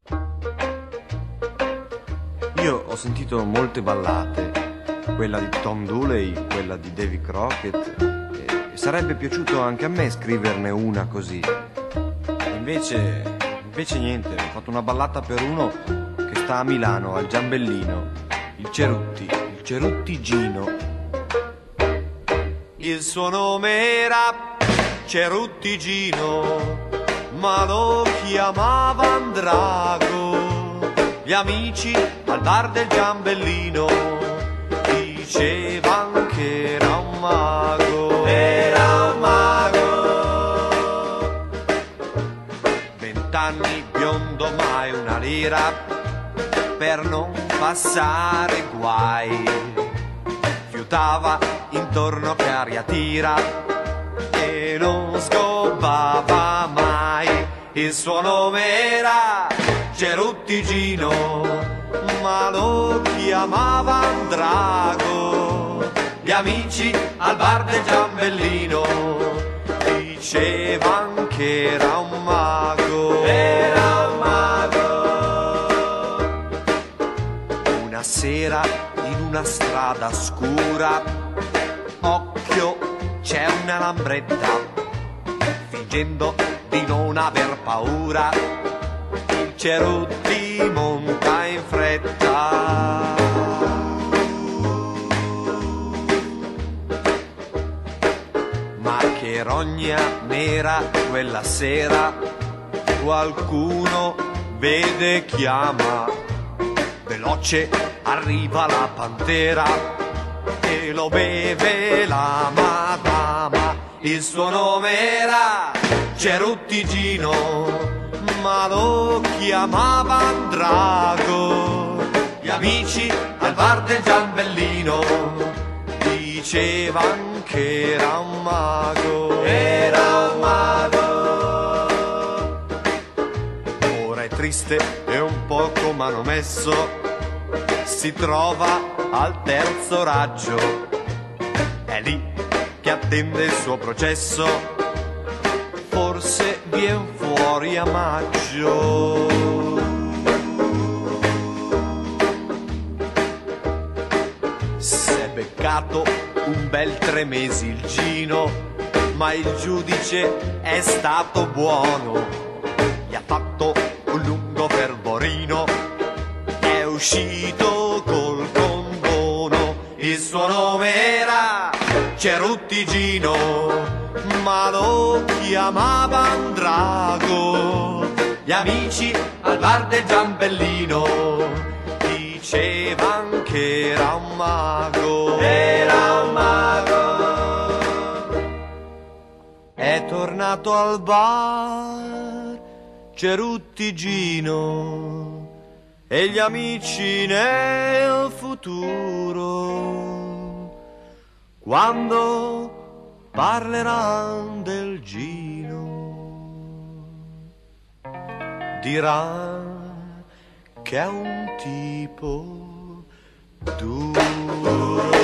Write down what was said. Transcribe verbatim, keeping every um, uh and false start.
Io ho sentito molte ballate, quella di Tom Dooley, quella di Davy Crockett, e sarebbe piaciuto anche a me scriverne una così. E invece, invece niente, ho fatto una ballata per uno che sta a Milano, al Giambellino, il Cerutti, il Cerutti Gino. Il suo nome era Cerutti Gino, ma lo chiamavano Drago. Gli amici al bar del Giambellino dicevano che era un mago, era un mago. Vent'anni biondo, mai una lira per non passare guai. Fiutava intorno che aria tira e non sgobbava mai. Il suo nome era Cerutti Gino, ma lo chiamavan Drago. Gli amici al bar del Giambellino dicevan che era un mago, era un mago. Una sera in una strada scura, occhio, c'è una lambretta, fingendo di non aver paura, il Cerutti monta in fretta. Ma che rogna nera quella sera, qualcuno vede, chiama, veloce arriva la pantera e lo beve la madama. Il suo nome era Cerutti Gino, ma lo chiamavan Drago. Gli amici al bar del Giambellino dicevan che era un mago, era un mago. Ora è triste e un poco manomesso, si trova al terzo raggio, è lì che attende il suo processo, forse vien fuori a maggio. S'è beccato un bel tre mesi il Gino, ma il giudice è stato buono, gli ha fatto un lungo fervorino, è uscito col condono. Il suo nome era Cerutti Gino, ma lo chiamavan Drago. Gli amici al bar del Giambellino dicevan che era un mago, era un mago. È tornato al bar Cerutti Gino e gli amici nel futuro, quando parleranno del Gino, diranno che è un tipo duro.